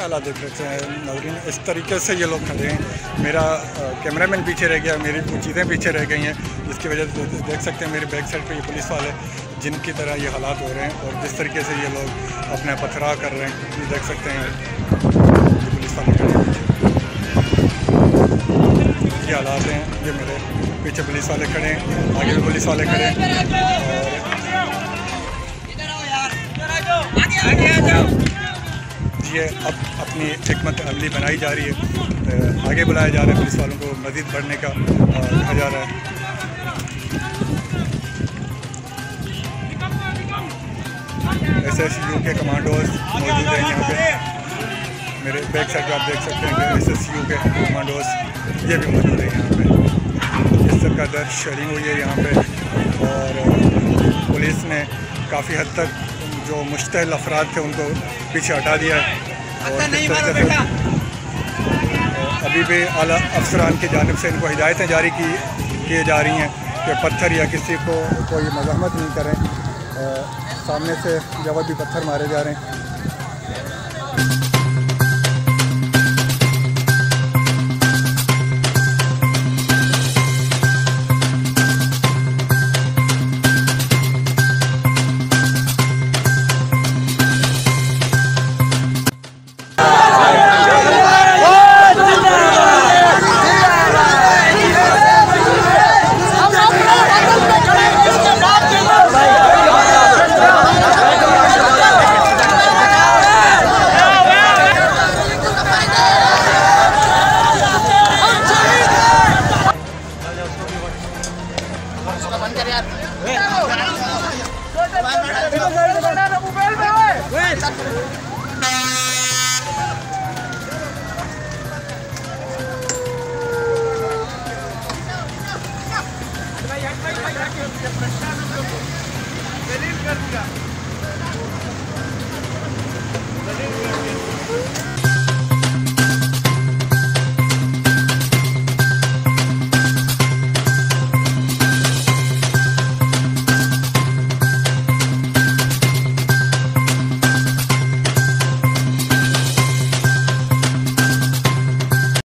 हालात देख रहे हैं नाज़रीन, इस तरीके से ये लोग खड़े हैं। मेरा कैमरामैन पीछे रह गया, मेरी कुछ चीज़ें पीछे रह गई हैं, जिसकी वजह से देख सकते हैं मेरे बैक साइड पे ये पुलिस वाले जिनकी तरह ये हालात हो रहे हैं और जिस तरीके से ये लोग अपना पथराव कर रहे हैं, ये देख सकते हैं ये पुलिस वाले खड़े हैं पीछे। ये हालात हैं, ये मेरे पीछे पुलिस वाले खड़े हैं, आगे भी पुलिस वाले खड़े हैं और ये अब अपनी हिकमत अमली बनाई जा रही है। आगे बुलाया जा रहा है, पुलिस वालों को मज़ीद बढ़ने का कहा जा रहा है। SSU के कमांडोज मौजूद हैं यहाँ पे। मेरे बैक साइड पर आप देख सकते हैं कि SSU के कमांडोज ये भी मौजूद हैं यहाँ पे। इस तरह का दर्ज शेयरिंग हुई है यहाँ पे और पुलिस ने काफ़ी हद तक जो मुश्तहिल अफराद थे उनको पीछे हटा दिया है और अभी भी आला अफसरान की जानिब से इनको हिदायतें जारी की जा रही हैं कि पत्थर या किसी को कोई मज़ाहमत नहीं करें। सामने से जब भी पत्थर मारे जा रहे हैं। दलील कर दूंगा।